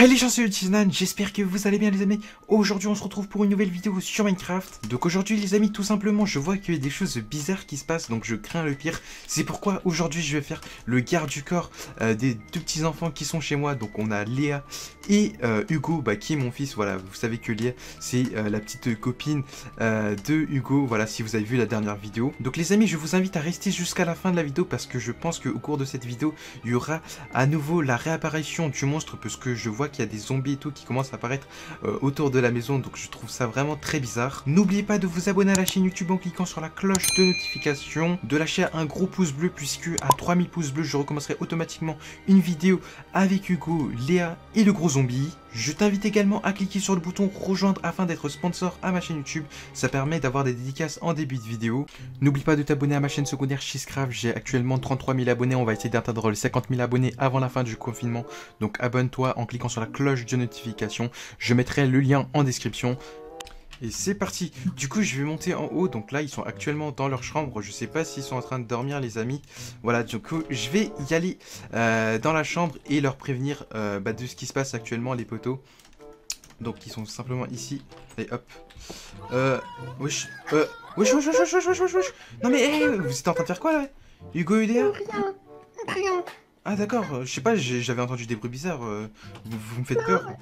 Hey les gens, c'est Utinan, j'espère que vous allez bien les amis. Aujourd'hui on se retrouve pour une nouvelle vidéo sur Minecraft. Donc aujourd'hui les amis, tout simplement je vois qu'il y a des choses bizarres qui se passent, donc je crains le pire. C'est pourquoi aujourd'hui je vais faire le garde du corps des deux petits enfants qui sont chez moi. Donc on a Léa et Hugo, qui est mon fils. Voilà, vous savez que Léa c'est la petite copine de Hugo, voilà, si vous avez vu la dernière vidéo. Donc les amis, je vous invite à rester jusqu'à la fin de la vidéo parce que je pense qu'au cours de cette vidéo il y aura à nouveau la réapparition du monstre, parce que je vois qu'il y a des zombies et tout qui commencent à apparaître autour de la maison, donc je trouve ça vraiment très bizarre. N'oubliez pas de vous abonner à la chaîne YouTube en cliquant sur la cloche de notification, de lâcher un gros pouce bleu, puisque à 3000 pouces bleus je recommencerai automatiquement une vidéo avec Hugo, Léa et le gros zombie. Je t'invite également à cliquer sur le bouton rejoindre afin d'être sponsor à ma chaîne YouTube, ça permet d'avoir des dédicaces en début de vidéo. N'oublie pas de t'abonner à ma chaîne secondaire Chizcraft, j'ai actuellement 33 000 abonnés, on va essayer d'atteindre les 50 000 abonnés avant la fin du confinement, donc abonne-toi en cliquant sur la cloche de notification, je mettrai le lien en description. Et c'est parti. Du coup je vais monter en haut, donc là ils sont actuellement dans leur chambre, je sais pas s'ils sont en train de dormir les amis. Voilà, du coup je vais y aller dans la chambre et leur prévenir de ce qui se passe actuellement, les potos. Donc ils sont simplement ici, et hop. Wesh, wesh. Non mais hey, vous êtes en train de faire quoi là? Hugo et Léa? Rien. Ah d'accord, je sais pas, j'avais entendu des bruits bizarres, vous me faites peur.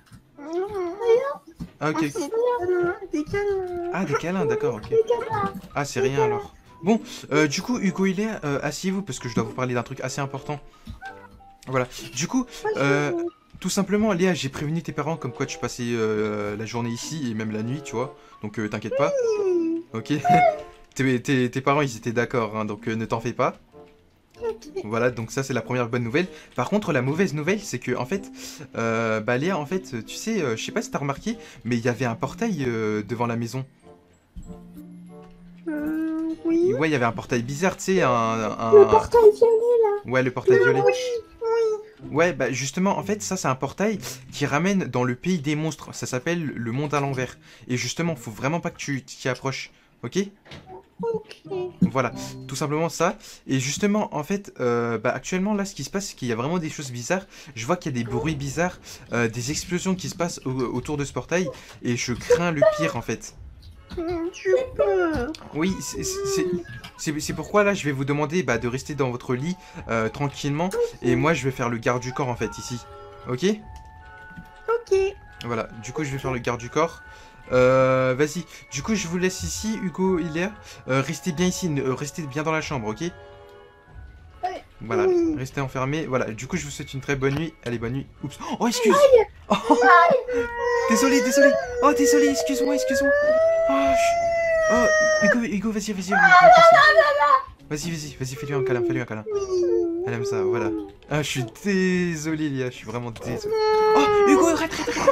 Ah ok. Des câlins. Ah des câlins, d'accord, ok. Ah c'est rien alors. Bon, du coup Hugo et Léa, asseyez-vous parce que je dois vous parler d'un truc assez important. Voilà, du coup, tout simplement Léa, j'ai prévenu tes parents comme quoi tu passais la journée ici et même la nuit, tu vois. Donc t'inquiète pas, ok. Tes parents ils étaient d'accord, hein, donc ne t'en fais pas. Voilà, donc ça c'est la première bonne nouvelle. Par contre la mauvaise nouvelle c'est que en fait Léa, en fait tu sais, je sais pas si t'as remarqué, mais il y avait un portail devant la maison. Oui. Ouais, il y avait un portail bizarre, tu sais, Le portail violet là. Ouais, le portail violet. Oui, oui. Ouais, justement, en fait, ça c'est un portail qui ramène dans le pays des monstres. Ça s'appelle le monde à l'envers. Et justement, faut vraiment pas que tu t'y approches, ok? Ok. Voilà, tout simplement ça. Et justement, en fait, actuellement, là, ce qui se passe, c'est qu'il y a vraiment des choses bizarres. Je vois qu'il y a des bruits bizarres, des explosions qui se passent autour de ce portail. Et je crains le pire, en fait. Tu peux. Oui, c'est pourquoi, là, je vais vous demander de rester dans votre lit, tranquillement. Et moi, je vais faire le garde du corps, en fait, ici. Ok? Ok. Voilà, du coup, je vais faire le garde du corps. Vas-y, du coup je vous laisse ici, Hugo et Léa. Restez bien ici, restez bien dans la chambre, ok? Voilà, Oui. restez enfermés. Voilà, du coup je vous souhaite une très bonne nuit. Allez, bonne nuit. Oups. Oh, excuse. Oh, désolé. Oh, désolé, excuse-moi. Oh, Hugo, vas-y. Vas-y, fais-lui un câlin. Elle aime ça, voilà. Ah, je suis désolé, Léa, je suis vraiment désolé. Oh, Hugo, arrête.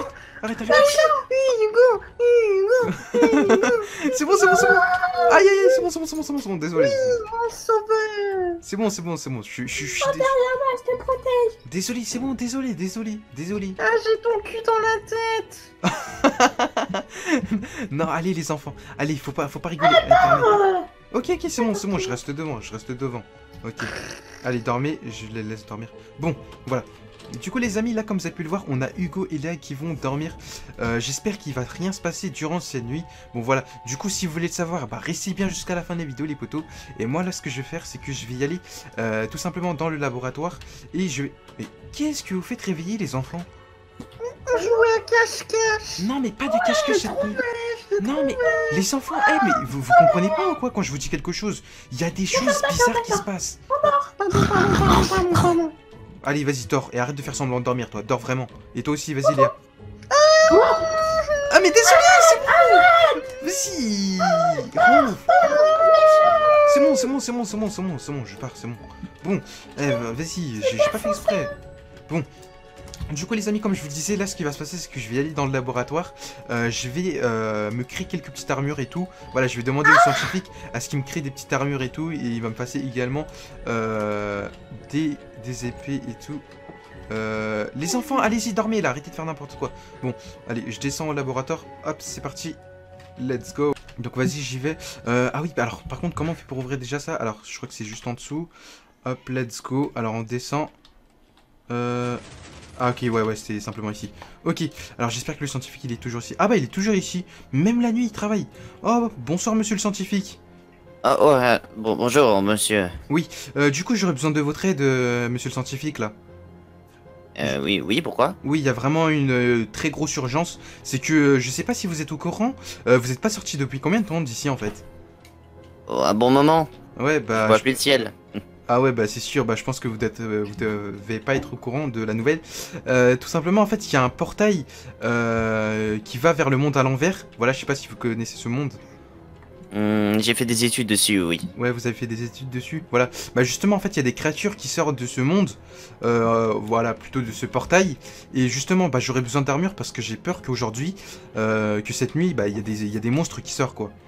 Hugo. C'est bon. Aïe, c'est bon, désolé. Mon sauveur. C'est bon, je suis Je te protège. désolé, c'est bon, désolé. Ah, j'ai ton cul dans la tête. Non, allez les enfants, allez, faut pas rigoler. Allez, ok, c'est bon, je reste devant. Ok, allez, dormez, je les laisse dormir. Bon, voilà. Du coup les amis, là comme vous avez pu le voir, on a Hugo et Léa qui vont dormir. J'espère qu'il va rien se passer durant cette nuit. Bon voilà, du coup si vous voulez le savoir, restez bien jusqu'à la fin des vidéos les potos. Et moi là ce que je vais faire, c'est que je vais y aller tout simplement dans le laboratoire. Et je vais... Mais qu'est-ce que vous faites réveiller les enfants? Jouer à cache-cache. Non mais pas de cache-cache cette nuit. Non mais les enfants, mais vous comprenez pas ou quoi quand je vous dis quelque chose? Il y a des choses bizarres qui se passent. Pardon. Allez, vas-y, dors. Et arrête de faire semblant de dormir, toi. Dors vraiment. Et toi aussi, vas-y, Léa. Ah, mais désolé, c'est bon. Vas-y. C'est bon, je pars, c'est bon. Bon, vas-y, j'ai pas fait exprès. Bon. Du coup les amis, comme je vous le disais, là ce qui va se passer c'est que je vais aller dans le laboratoire. Je vais me créer quelques petites armures et tout. Voilà, je vais demander aux scientifiques à ce qu'ils me créent des petites armures et tout. Et il va me passer également des épées et tout. Les enfants, allez-y, dormez là, arrêtez de faire n'importe quoi. Bon, allez, je descends au laboratoire. Hop, c'est parti. Let's go. Donc vas-y, j'y vais. Ah oui, alors par contre, comment on fait pour ouvrir déjà ça? Alors, je crois que c'est juste en dessous. Hop, let's go. Alors on descend. Ah ok, ouais, c'était simplement ici. Ok, alors j'espère que le scientifique il est toujours ici. Ah bah il est toujours ici, même la nuit il travaille. Oh, bonsoir monsieur le scientifique. Ah ouais, bon, bonjour monsieur. Oui, du coup j'aurais besoin de votre aide, monsieur le scientifique là. Oui, pourquoi? Oui, il y a vraiment une très grosse urgence. C'est que je sais pas si vous êtes au courant, vous êtes pas sorti depuis combien de temps d'ici en fait? Oh, un bon moment, Ouais, je bah... vois plus le ciel. Ah ouais, bah c'est sûr, bah je pense que vous devez pas être au courant de la nouvelle. Tout simplement, en fait, il y a un portail qui va vers le monde à l'envers. Voilà, je sais pas si vous connaissez ce monde. J'ai fait des études dessus, oui. Ouais, vous avez fait des études dessus. Voilà. Bah justement, en fait, il y a des créatures qui sortent de ce monde. Voilà, plutôt de ce portail. Et justement, bah j'aurais besoin d'armure parce que j'ai peur qu'aujourd'hui, que cette nuit, bah il y a des monstres qui sortent, quoi.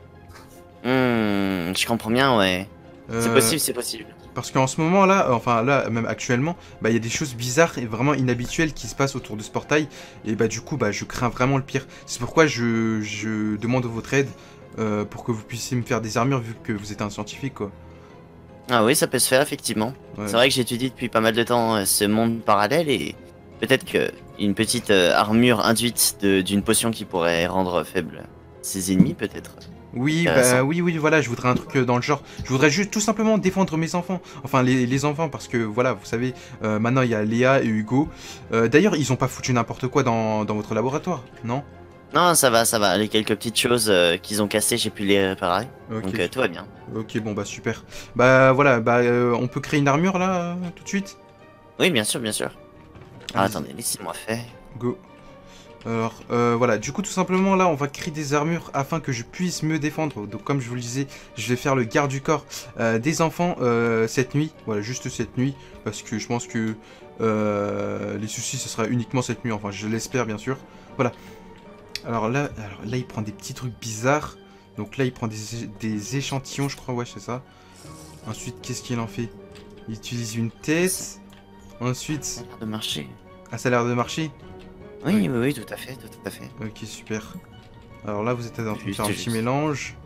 Je comprends bien, ouais. C'est possible, c'est possible. Parce qu'en ce moment là, enfin là même actuellement, bah il y a des choses bizarres et vraiment inhabituelles qui se passent autour de ce portail. Et bah du coup bah je crains vraiment le pire. C'est pourquoi je demande votre aide pour que vous puissiez me faire des armures vu que vous êtes un scientifique quoi. Ah oui, ça peut se faire, effectivement. Ouais. C'est vrai que j'étudie depuis pas mal de temps ce monde parallèle et peut-être que une petite armure induite d'une potion qui pourrait rendre faible ses ennemis, peut-être. Oui, Intéressant. bah oui, voilà, je voudrais un truc dans le genre. Je voudrais juste tout simplement défendre mes enfants. Enfin, les enfants, parce que voilà, vous savez, maintenant il y a Léa et Hugo. D'ailleurs, ils ont pas foutu n'importe quoi dans votre laboratoire, non? Non, ça va. Les quelques petites choses qu'ils ont cassées, j'ai pu les réparer. Ok, Donc tout va bien. ok, bon bah super. Bah voilà, bah on peut créer une armure là, tout de suite? Oui, bien sûr, bien sûr. Ah, Allez-y. attendez, laissez-moi faire. Go. Alors, voilà, du coup, tout simplement, là, on va créer des armures afin que je puisse me défendre. Donc, comme je vous le disais, je vais faire le garde du corps des enfants cette nuit. Voilà, juste cette nuit. Parce que je pense que les soucis, ce sera uniquement cette nuit. Enfin, je l'espère, bien sûr. Voilà. Alors là, il prend des petits trucs bizarres. Donc là, il prend des échantillons, je crois. Ouais, c'est ça. Ensuite, qu'est-ce qu'il en fait? Il utilise une tête. Ça Ensuite... a l'air de marcher. Ah, ça a l'air de marcher. Oui, tout à fait, tout à fait. Ok, super. Alors là, vous êtes en train de Juste, faire un petit juste. mélange.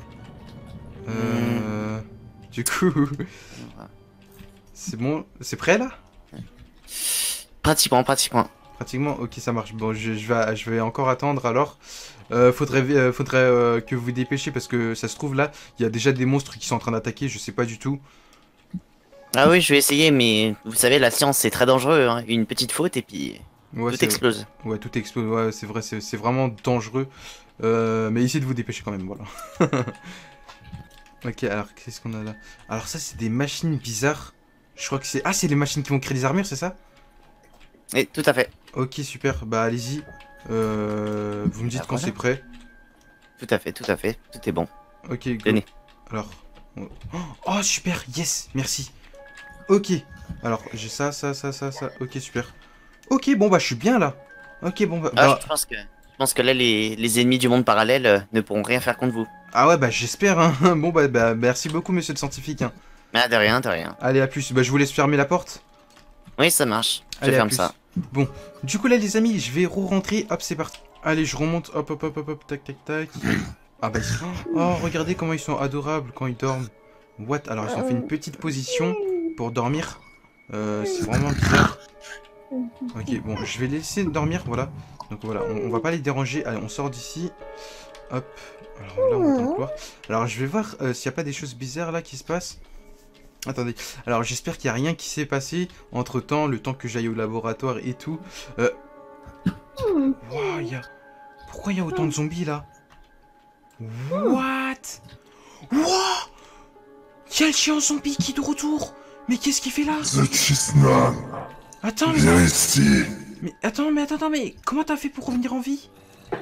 Du coup, c'est bon. C'est prêt là? Pratiquement. Pratiquement. Ok, ça marche. Bon, je vais encore attendre alors. Faudrait que vous vous dépêchiez parce que ça se trouve là, il y a déjà des monstres qui sont en train d'attaquer. Je sais pas du tout. Ah oui, je vais essayer, mais vous savez, la science, c'est très dangereux. Hein. Une petite faute et puis Ouais, tout explose. ouais, tout explose. Ouais, c'est vrai, c'est vraiment dangereux. Mais essayez de vous dépêcher quand même, voilà. Ok, alors qu'est-ce qu'on a là? Alors ça, c'est des machines bizarres. Je crois que c'est... Ah, c'est les machines qui vont créer des armures, c'est ça? Et tout à fait. Ok, super. Bah, allez-y. Vous me dites Bah, quand voilà. c'est prêt. Tout à fait. Tout est bon. Ok, go. Tenez. Alors... Oh, super. Yes, merci. Ok. Alors, j'ai ça. Ok, super. Ok, bon, bah, je suis bien, là. Ok, bon, bah... Ah, je pense que là, les ennemis du monde parallèle ne pourront rien faire contre vous. Ah ouais, bah, j'espère, hein. Bon, bah, merci beaucoup, monsieur le scientifique, hein. Ah, de rien, de rien. Allez, à plus. Bah, je vous laisse fermer la porte. Oui, ça marche. Je Allez, à ferme plus. ça. Bon, du coup là les amis, je vais re-rentrer, hop c'est parti. Allez, je remonte, hop, tac. Ah bah ils sont... Oh, regardez comment ils sont adorables quand ils dorment. What? Alors ils ont fait une petite position pour dormir. C'est vraiment bizarre. Ok, bon, je vais laisser dormir, voilà. Donc voilà, on va pas les déranger. Allez, on sort d'ici. Hop. Alors là, on va dans le couloir. Alors je vais voir s'il n'y a pas des choses bizarres là qui se passent. Attendez, alors j'espère qu'il n'y a rien qui s'est passé entre temps, le temps que j'aille au laboratoire et tout. Wow, pourquoi il y a autant de zombies là? What? Wow! Il y a le chien zombie qui est de retour! Mais qu'est-ce qu'il fait là? The Chisnan, Attends, viens ici. mais comment t'as fait pour revenir en vie?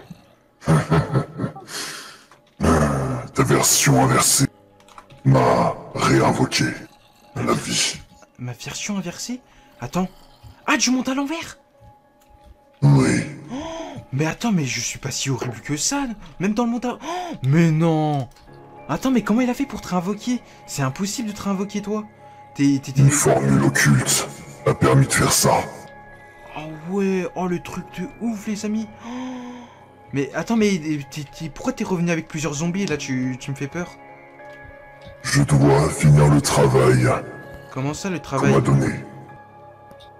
Ta version inversée m'a réinvoqué à la vie. Ma version inversée? Attends. Ah, du monde à l'envers? Oui, Mais attends, mais je suis pas si horrible que ça, même dans le monde à... Oh, mais non! Attends, mais comment il a fait pour te réinvoquer? C'est impossible de te réinvoquer, toi. T'es... une formule occulte a permis de faire ça. Oh ouais, oh le truc de ouf, les amis. Oh. Mais attends, mais pourquoi t'es revenu avec plusieurs zombies, là, tu me fais peur? Je dois finir le travail Comment ça, le qu'on travail? m'a donné.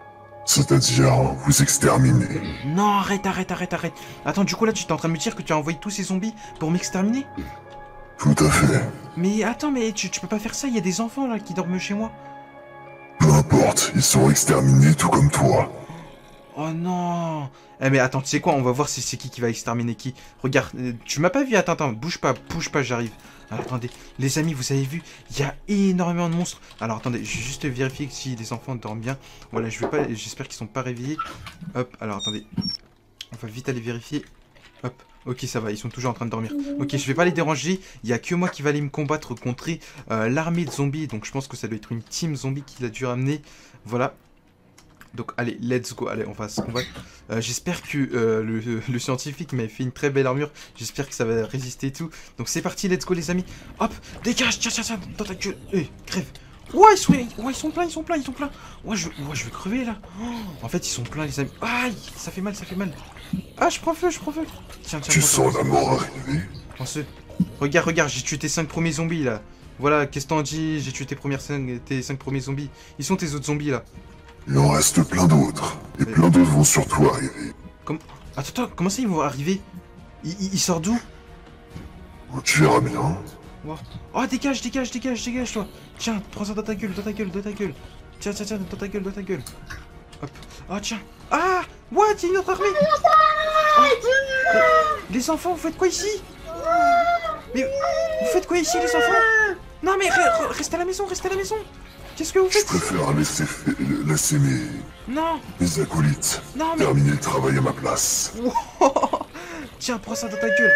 C'est-à-dire, vous exterminer. Non, arrête. Attends, du coup là, tu t'es en train de me dire que tu as envoyé tous ces zombies pour m'exterminer? Tout à fait. Mais attends, mais tu peux pas faire ça, il y a des enfants là qui dorment chez moi. Peu importe, ils seront exterminés tout comme toi. Oh non. Eh mais attends, tu sais quoi, on va voir si c'est qui va exterminer qui. Regarde, tu m'as pas vu, attends, bouge pas, j'arrive. Alors attendez, les amis, vous avez vu, il y a énormément de monstres. Alors attendez, je vais juste vérifier que si les enfants dorment bien. Voilà, j'espère qu'ils sont pas réveillés. Hop, alors attendez, on va vite aller vérifier. Hop, ok, ça va, ils sont toujours en train de dormir. Ok, je vais pas les déranger, il y a que moi qui va aller me combattre contre l'armée de zombies. Donc je pense que ça doit être une team zombie qu'il a dû ramener. Voilà. Donc allez, let's go, allez, on va se combattre. J'espère que le scientifique m'avait fait une très belle armure. J'espère que ça va résister et tout. Donc c'est parti, let's go les amis. Hop, dégage, tiens, dans ta gueule. Crève. Ouais, ils sont pleins. Ouais, je vais crever là. Oh, en fait, ils sont pleins les amis. Aïe, ça fait mal. Ah, je prends feu. Tiens. Tu sens la mort arriver? Prends ce. Regarde, j'ai tué tes 5 premiers zombies là. Voilà, qu'est-ce que t'en dis? J'ai tué tes 5 premiers zombies. Ils sont tes autres zombies là. Il en reste plein d'autres. Et plein d'autres vont surtout arriver. Attends, comment ça ils vont arriver? Ils sortent d'où? Tu verras bien. Oh, dégage, toi. Tiens, prends ça dans ta gueule. Tiens, dans ta gueule. Hop. Oh, tiens. Ah, what? Il y a une autre armée. Oh, les enfants, vous faites quoi ici? Mais vous faites quoi ici, les enfants? Non, mais reste à la maison. Qu'est-ce que vous faites? Je préfère laisser mes acolytes terminer le travail à ma place. Tiens, prends ça dans ta gueule.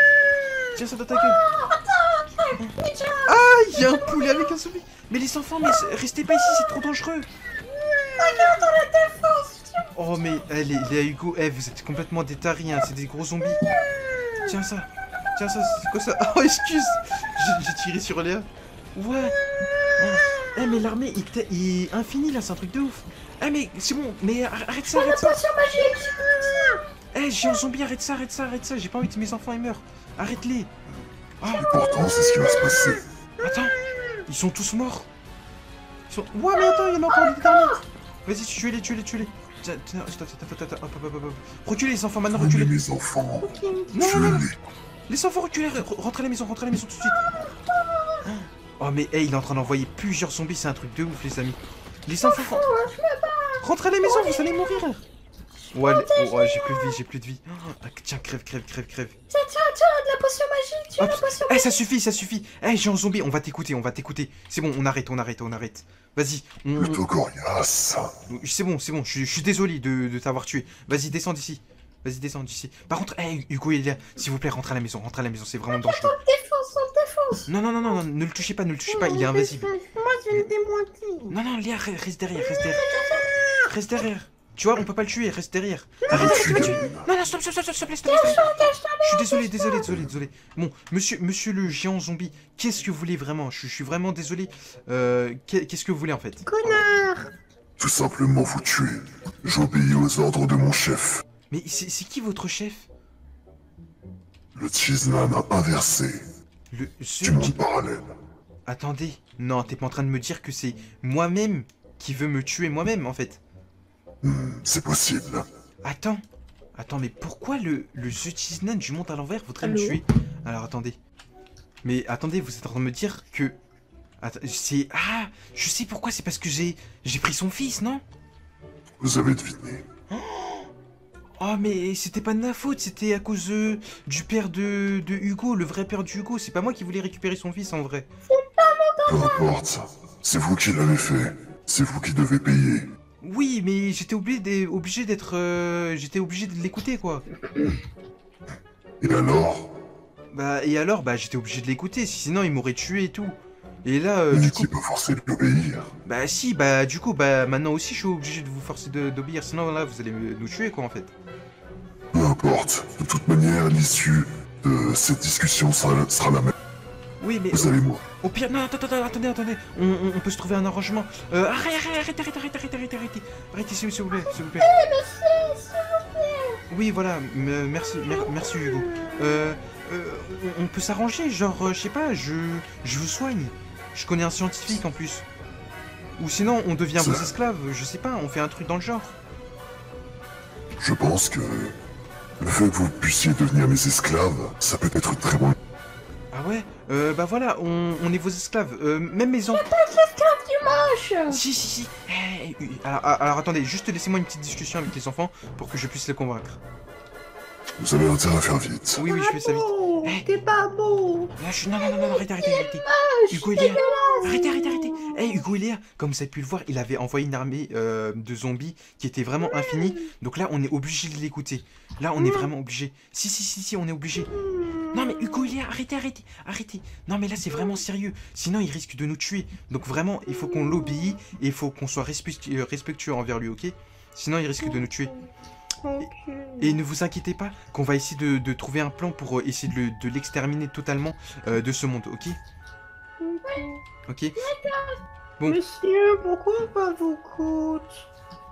Ah, il y a un poulet avec un zombie. Mais les enfants, restez pas ici, c'est trop dangereux. Regarde dans la défense. Oh, mais les Hugo, vous êtes complètement des taris, hein, c'est des gros zombies. Tiens ça, c'est quoi ça? Oh, excuse, j'ai tiré sur Léa. Ouais. Oh. Mais l'armée il est infini là, c'est un truc de ouf. Mais c'est bon, mais arrête ça. La potion magique. J'ai un zombie, arrête ça. J'ai pas envie que mes enfants ils meurent. Arrête-les. Oh. Et pourtant, c'est ce qui va se passer. Attends, ils sont tous morts. Ouais, mais attends, il y en a encore des derniers. Vas-y, tuez-les. Tiens, attends, hop. Reculez les enfants, maintenant, reculez. Les enfants. Non. Les enfants, reculez, rentrez à la maison tout de suite. Oh, mais il est en train d'envoyer plusieurs zombies, c'est un truc de ouf, les amis. Les enfants, rentrez à la maison, vous allez mourir. Ouais, j'ai plus de vie. Oh, tiens, crève. Tiens, de la potion magique. La potion magique. Ça suffit. J'ai un zombie, on va t'écouter. C'est bon, on arrête. Vas-y. Plutôt coriace. C'est bon, je suis désolé de t'avoir tué. Vas-y, descends d'ici. Par contre, Hugo, s'il vous plaît, rentre à la maison, c'est vraiment dangereux. On défonce. Non, ne le touchez pas, il est invisible. Moi, je l'ai démonté. Non, Léa, reste derrière. Tu vois, on peut pas le tuer, reste derrière. Non, Stop. Je suis désolé. Bon, monsieur le géant zombie, qu'est-ce que vous voulez vraiment? Je suis vraiment désolé. Qu'est-ce que vous voulez en fait? Connard. Tout simplement vous tuer. J'obéis aux ordres de mon chef. Mais c'est qui votre chef? Le Chiznan a inversé. Du monde parallèle. Attendez, non, t'es pas en train de me dire que c'est moi-même qui veut me tuer moi-même en fait? C'est possible. Attends, mais pourquoi le The Chiznan du monde à l'envers voudrait me tuer? Alors attendez. Mais attendez, vous êtes en train de me dire que... c'est... Ah, je sais pourquoi, c'est parce que j'ai pris son fils, non? Vous avez deviné. Oh, mais c'était pas de ma faute, c'était à cause du père de Hugo, le vrai père de Hugo. C'est pas moi qui voulais récupérer son fils en vrai. Peu importe, c'est vous qui l'avez fait. C'est vous qui devez payer. Oui, mais j'étais obligé d'être... j'étais obligé de l'écouter, quoi. Et alors? J'étais obligé de l'écouter, sinon il m'aurait tué et tout. Et là, du coup... pas forcé d'obéir. Bah si, maintenant aussi je suis obligé de vous forcer d'obéir, sinon là vous allez nous tuer quoi en fait. Peu importe, de toute manière, l'issue de cette discussion sera la même. Oui, mais... Vous allez moi. Au pire, non, attendez, on peut se trouver un arrangement. Arrêtez, s'il vous plaît. Oui, voilà, merci Hugo. On peut s'arranger, genre, je sais pas, je vous soigne. Je connais un scientifique en plus. Ou sinon, on devient vos esclaves, je sais pas, on fait un truc dans le genre. Je pense que le fait que vous puissiez devenir mes esclaves, ça peut être très bon. Ah ouais bah voilà, on est vos esclaves. Même mes enfants... L'esclave du moche. Si. Alors attendez, juste laissez-moi une petite discussion avec les enfants pour que je puisse les convaincre. Vous avez intérêt à faire vite. Oui, je fais ça vite. T'es pas beau. Là, non, arrêtez. Hugo et Léa, arrêtez. Hugo et Léa, comme vous avez pu le voir, il avait envoyé une armée de zombies qui était vraiment infinie. Donc là, on est obligé de l'écouter. Là, on est vraiment obligé. Si, on est obligé. Non mais Hugo et Léa, arrêtez. Non mais là, c'est vraiment sérieux. Sinon, il risque de nous tuer. Donc vraiment, il faut qu'on l'obéisse et il faut qu'on soit respectueux envers lui, ok? Sinon, il risque de nous tuer. Et ne vous inquiétez pas qu'on va essayer de trouver un plan pour essayer de l'exterminer totalement de ce monde, ok? Ok. Bon. Monsieur, pourquoi on va vous coûte?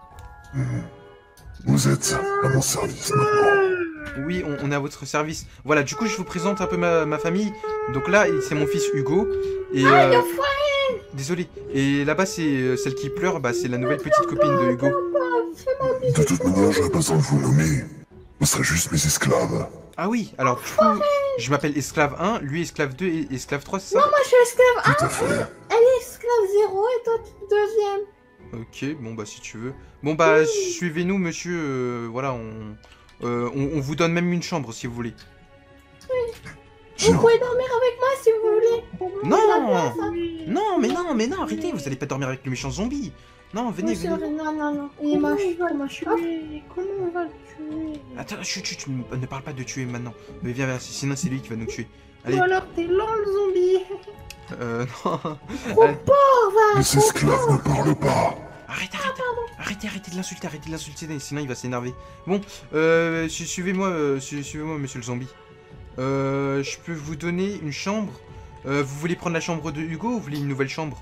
Vous êtes à mon service maintenant. Oui, on est à votre service. Voilà, du coup, je vous présente un peu ma famille. Donc là, c'est mon fils Hugo. Et désolé. Et là-bas, c'est celle qui pleure, bah, c'est la nouvelle petite copine de Hugo. De toute manière, j'aurais pas besoin de vous nommer. Vous serez juste mes esclaves. Ah oui, alors du coup, je m'appelle Esclave 1, lui Esclave 2 et Esclave 3, c'est ça? Non, moi je suis esclave 1. Tout à fait. Elle est esclave 0 et toi deuxième. Ok, bon bah si tu veux. Bon bah suivez-nous monsieur, voilà, on vous donne même une chambre si vous voulez. Vous pouvez dormir avec moi si vous voulez. Non, mais non, arrêtez, vous allez pas dormir avec le méchant zombie. Non, venez. Non, il est moche. Comment on va le tuer? Attends, chut, ne parle pas de tuer maintenant. Mais viens, sinon c'est lui qui va nous tuer. Allez. Ou alors t'es lent le zombie. Non. Trop pauvre. Les esclaves ne parlent pas. Arrêtez de l'insulter, sinon il va s'énerver. Bon, suivez-moi, monsieur le zombie. Je peux vous donner une chambre. Vous voulez prendre la chambre de Hugo ou vous voulez une nouvelle chambre?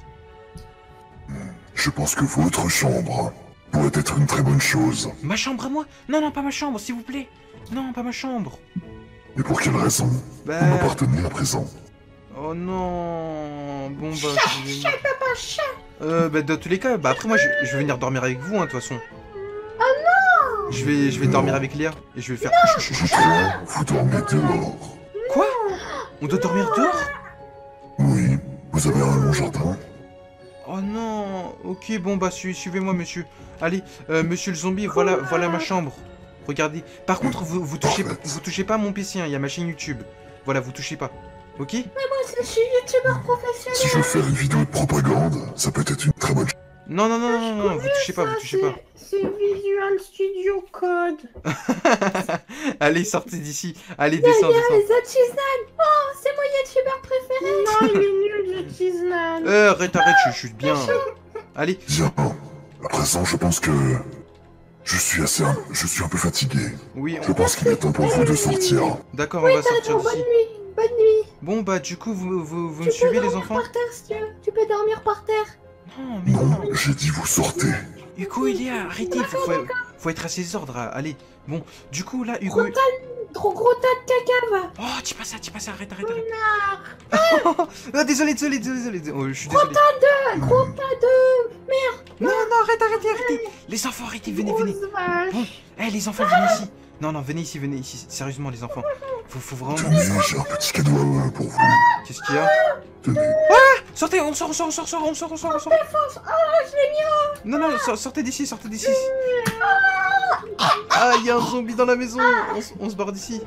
Je pense que votre chambre pourrait être une très bonne chose. Ma chambre à moi? Non, pas ma chambre, s'il vous plaît. Non, pas ma chambre. Et pour quelle raison? Vous m'appartenez à présent. Oh non. Bon bah... bah dans tous les cas, bah après moi je vais venir dormir avec vous, hein, de toute façon. Oh non. Je vais dormir avec Léa et je vais faire... Vous dormez dehors. Quoi? On doit dormir dehors? Oui, vous avez un long jardin. Oh non. Ok, bon bah suivez-moi monsieur. Allez, monsieur le zombie, voilà ma chambre. Regardez. Par contre, vous touchez pas à mon PC, hein, il y a ma chaîne YouTube. Voilà, vous touchez pas. Ok? Mais moi je suis youtubeur professionnel. Si je veux faire une vidéo de propagande, ça peut être une très bonne chose. Non, vous touchez pas. C'est Visual Studio Code. Allez, sortez d'ici. Allez, descends. Les artisans. Oh, c'est mon youtubeur préféré. Non, il est nul, l'artisan. Arrête, je suis bien. Allez. Bien. À présent, je pense que je suis un peu fatigué. Oui. Je pense qu'il est temps pour vous de sortir. D'accord, on va sortir d'ici. Bonne nuit. Bon bah du coup, vous me suivez les enfants? Par terre, si tu veux. Tu peux dormir par terre. Non, mais non. J'ai dit vous sortez. Hugo, il est arrêtez, faut être à ses ordres, allez. Bon, du coup là, Hugo... Gros tas de caca, va. Oh, dis pas ça, arrête. Ah, désolé, oh, je suis désolé. Gros tas de... Merde. Non, arrêtez. Les enfants, arrêtez, venez. Bon, les enfants, venez ici. Non, venez ici, sérieusement les enfants. Faut vraiment... Tenez, j'ai un petit cadeau pour vous. Qu'est-ce qu'il y a? Tenez. Ah, sortez, on sort. Oh, je l'ai mis. Non, sortez d'ici. Ah, il y a un zombie dans la maison. On se barre d'ici.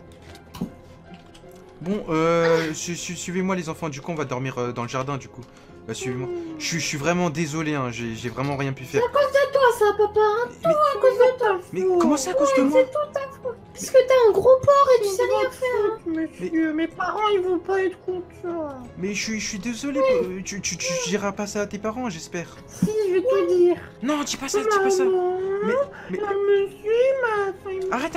Bon, suivez-moi les enfants. Du coup, on va dormir dans le jardin, du coup. Bah, suivez-moi. Je suis vraiment désolé, hein. J'ai vraiment rien pu faire. C'est à cause de toi, ça, papa. Hein. Tout à cause de toi. Mais comment c'est à cause de moi? C'est tout à faute. Parce que t'as un gros porc et tu sais rien faire. Monsieur, mes parents, ils vont pas être contents. Mais je suis désolé. Tu diras pas ça à tes parents, j'espère. Si, je vais te dire. Non, dis pas ça. Mais... Monsieur, Arrête.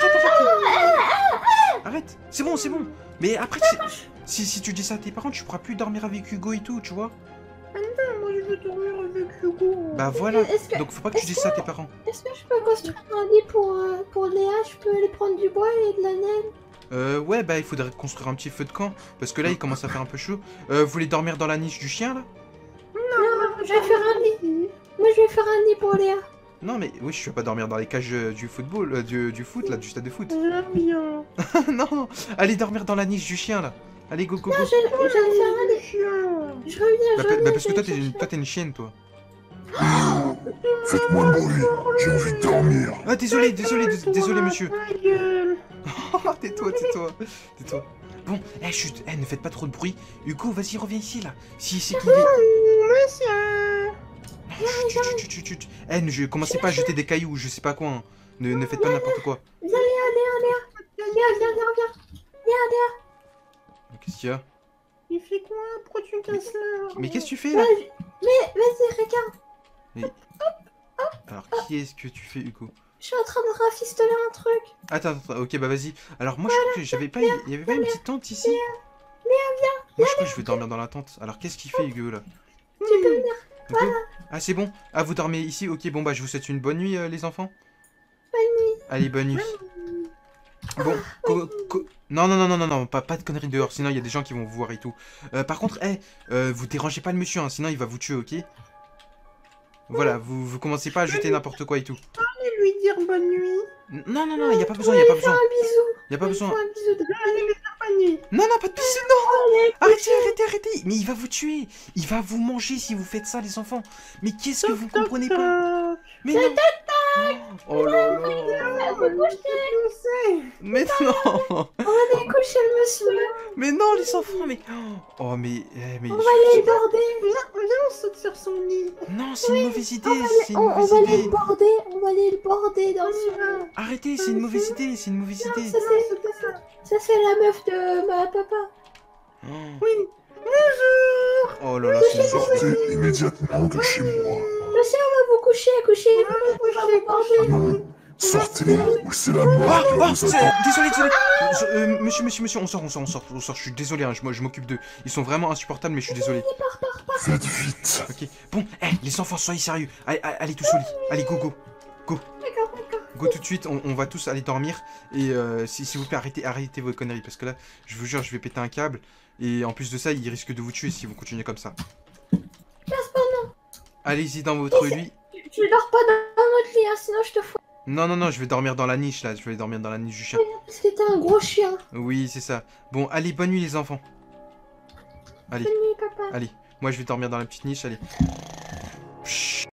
Arrête. C'est bon. Mais après, si tu dis ça à tes parents, tu pourras plus dormir avec Hugo et tout, tu vois. Non, moi je veux dormir avec Hugo. Bah voilà. Donc faut pas que tu dises ça à tes parents. Est-ce que je peux construire un lit pour Léa? Je peux aller prendre du bois et de la neige? Ouais, bah il faudrait construire un petit feu de camp. Parce que là, il commence à faire un peu chaud. Vous voulez dormir dans la niche du chien, là? Non, je vais faire un lit. Moi, je vais faire un lit pour Léa. Non mais oui, je vais pas dormir dans les cages du football, du foot là, du stade de foot. J'aime bien. Non, non, allez dormir dans la niche du chien là. Allez, go, go, go. J'allais faire Le aller. chien. Je reviens, Bah, parce que toi, je- t'es une chienne, toi. Faites-moi le bruit, j'ai envie de dormir. Ah, désolé, désolé, monsieur. Ta gueule. Oh, tais-toi. Bon, chut, ne faites pas trop de bruit. Hugo, vas-y, reviens ici, là. Si, c'est qu'il est... Monsieur. Chut. Commencez pas à jeter des cailloux, je sais pas quoi. Hein. Ne faites pas n'importe quoi. Viens. Qu'est-ce qu'il y a? Il fait quoi? Pourquoi tu me casses là? Mais qu'est-ce que tu fais, là? Mais vas-y, regarde. Alors, qui est-ce que tu fais, Hugo? Je suis en train de rafistoler un truc. Attends, ok, bah vas-y. Alors, moi, je crois que j'avais pas... Il y avait pas une petite tente ici? Moi, je crois que je vais dormir dans la tente. Alors, qu'est-ce qu'il fait, Hugo, là? Tu peux venir. Hugo Ah, c'est bon? Ah, vous dormez ici? Ok, bon, bah, je vous souhaite une bonne nuit, les enfants. Bonne nuit. Allez, bonne nuit. Bon, non, pas de conneries dehors, sinon il y a des gens qui vont vous voir et tout. Par contre, vous dérangez pas le monsieur, hein, sinon il va vous tuer, ok? Voilà, vous commencez pas à jeter n'importe quoi et tout. Allez lui dire bonne nuit. Non, y a pas besoin, Un bisou. y a pas besoin. Un bisou de Allez lui faire bonne nuit. Non, pas de piscine, non! Arrêtez! Mais il va vous tuer! Il va vous manger si vous faites ça, les enfants! Mais qu'est-ce que vous comprenez pas? Mais non! Oh là là! Mais non! On va aller coucher le monsieur. Mais non, les enfants, mais... Oh, mais... On va aller le border. Viens, on saute sur son lit. Non, c'est une mauvaise idée, c'est une On mauvaise va aller idée. le border. On va aller le border dans ce... Arrêtez, c'est une mauvaise idée, c'est une mauvaise idée. Ça c'est la meuf de ma papa. Oui. Oh là là, c'est une mauvaise idée. Sortez immédiatement de chez moi. Monsieur, on va vous coucher. On va vous border. Non, sortez ou c'est la mort qui va vous attendre. Désolé. Monsieur, on sort. Je suis désolé, hein, je m'occupe d'eux. Ils sont vraiment insupportables, mais je suis désolé. Faites vite. Ok, bon, les enfants, soyez sérieux. Allez tous au lit. Allez, go. D'accord. Go tout de suite, on va tous aller dormir. Et s'il vous plaît, arrêtez vos conneries. Parce que là, je vous jure, je vais péter un câble. Et en plus de ça, il risque de vous tuer si vous continuez comme ça. Allez-y dans votre lit. Tu dors pas dans notre lit, hein, sinon je te fous. Non, je vais dormir dans la niche, là. Je vais dormir dans la niche du chien. Parce que t'es un gros chien. Oui, c'est ça. Bon, allez, bonne nuit, les enfants. Allez, Bonne nuit, papa. allez. Moi, je vais dormir dans la petite niche, allez. Chut.